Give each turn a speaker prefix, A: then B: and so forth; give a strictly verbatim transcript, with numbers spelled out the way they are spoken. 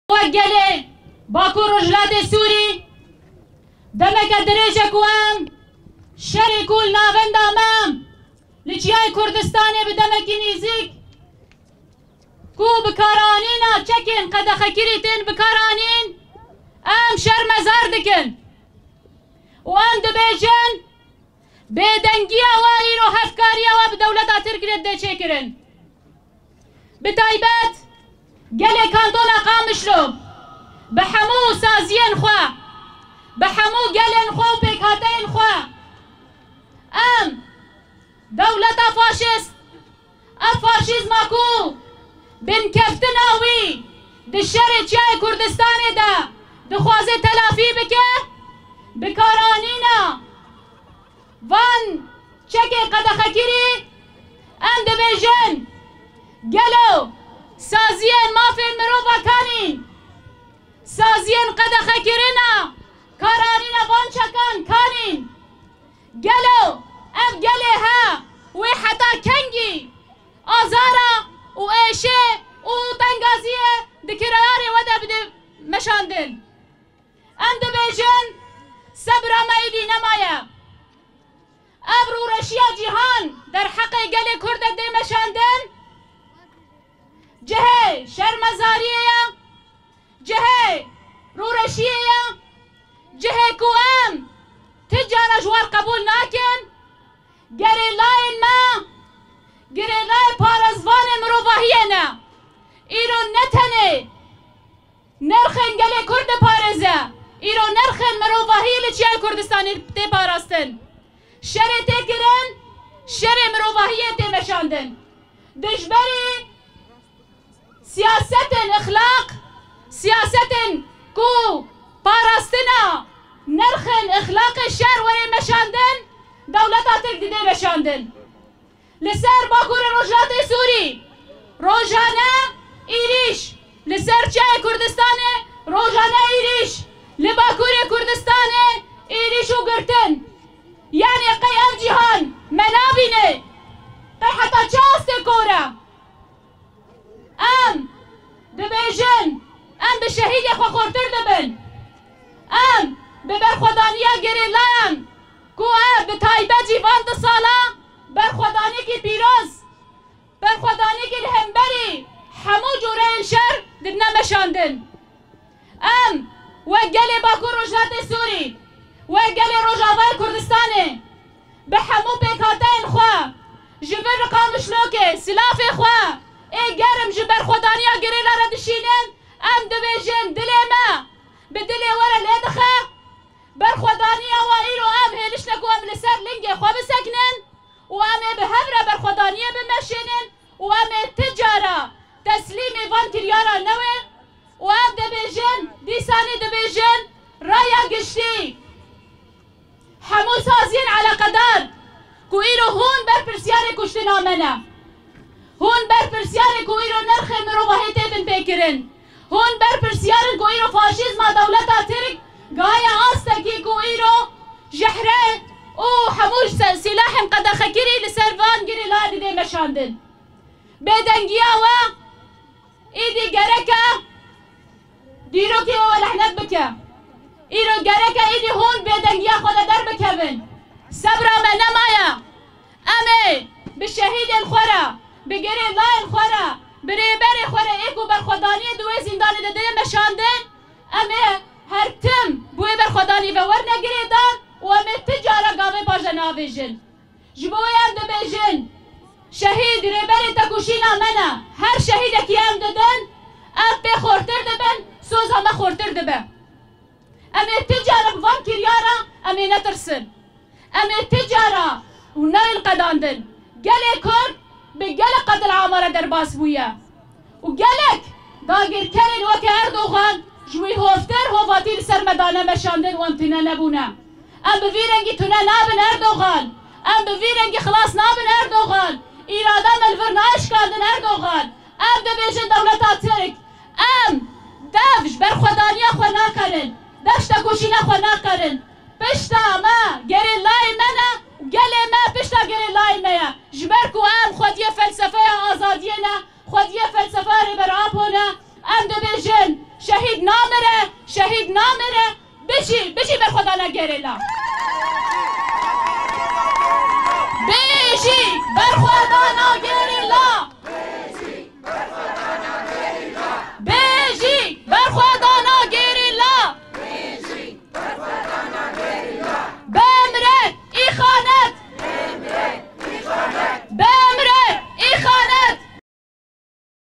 A: وقلي باكو رجلات سوري دمك دريجك وام شركوا الناغند امام لجياي كردستان بدمك نيزيك كو بكارانينا تشكين قد خكريتين بكارانين ام شر مزار دكن وام دبيجن بدنگيا وايرو هفكاريا وبدولة تركيا دي چكرن بتايبات قالي كانتونا قامشلو بحمو سازيين خوا بحمو قالين خوا بيكاتين خوا ام دولة فاشيست الفاشيزم اكو بن كفتناوي دشري جاي كردستان دا دخوازي تلافي بكه بكارانينا وان چكي قد خكري ام دبيجن قالو سازيين ما في المروفا كانين سازيين قد خكرنا كارانينا وان شكان كانين قالو ام قالي ها وي حتى كنجي ازارا وايشي وطنغازيه دكراري ودا بدي مشاندن ام دبيجن صبر ما يدي نمايا ابرو رشيا جيهان در حقي قالي كرد دي مشاندن جهه شرمزاريه جهه رورشيه جهه كوام تجار جوار قبول ناكن گری لاین ما گری لای پارزوان مروفاهینا ایرو نتنه نرخن گلی کرد پارزه ایرو نرخن مروفاهی لچیای کردستانی تی پاراستن شر تی کرن شر مروفاهی تی مشاندن دجبری سیاست اخلاق سیاست کو پاراستنا نرخن اخلاق شر وری مشاندن دولتا تک دیده بشاندن لسر باکور روجات سوری روجانه ایریش لسر چای کردستانه روجانه ایریش لباکور کردستانه ایریش و گرتن یعنی قی ام جیهان منابینه قی حتی چاست کورا ام دبیجن ام به شهید خو خورتر دبن ام به برخودانیا گری لاین کوه به تایبه جیوان دو سالا برخودانی کی پیروز برخودانی کی همبری همو جوره شر دبنا مشاندن ام و گلی باکو روجات سوری و گلی روجاوای کردستانه به همو پیکاتین خواه جبر رقام شلوکه سلاف خواه ای گرم جبر خودانی ها گری لاره دشینن ام دبیجن دلی ما به دلی وره لیدخه برخودانی ها و ایرو ام هیلش نکو ام لسر لنگه خواه بسکنن و ام به هفره برخودانی بمشینن و ام تجاره تسلیمی وان کریارا نوه و ام دبیجن دیسانی دبیجن رایا گشتی همو سازین على قدر کو ایرو هون بر پرسیار کشتن آمنه هون بر پرسیار کو ایرو نرخ مروباهی تیبن پیکرن هون بر پرسیار کو ایرو فاشیزم دولتا ترک گایا آستکی کو ایرو جحره او هموش سلاح قد خکری لسروان گری لادی دی مشاندن بدنگیا و ایدی گرکه دیرو که و لحنت بکه ایرو گرکه ایدی هون بدنگیا خود در بکبن صبر ما نمایا امه به شهید الخورا به گری لاین خورا به ریبر خورا ایکو بر خودانی دوی زندان داده مشاندن امه هر تم بوی بر خودانی و ور نگریدن و امه تجاره گاوه باجه ناویجن جبوی هم دو بیجن شهید ریبر تکوشینا منه هر شهید که هم دادن ام پی خورتر دبن سوز همه خورتر دبن امه تجاره بوان کریارا امه نترسن امه تجاره و نایل قداندن گله کرد به گله قتل عامره در باس بویا و گلک داگر کرن وکه اردوغان جوی هفتر هواتی لسر مدانه مشاندن و امتنه نبونه ام به ویرنگی تونه نابن اردوغان ام به ویرنگی خلاص نابن اردوغان ایراده ملور نایش کردن اردوغان ام ده بیجن دولتا ترک ام دفش بر خدانیا خو ناکرن دشتا کشینه خو ناکرن پشتا ما گری لای منه گلی ما پشتا گری لای منه جبر کو ام خودی فلسفه آزادیه نه خودی فلسفه ری بر آپونه ام دبیجن شهید نامره شهید نامره بچی بچی بر خدا نگریلا بچی بر خدا نگریلا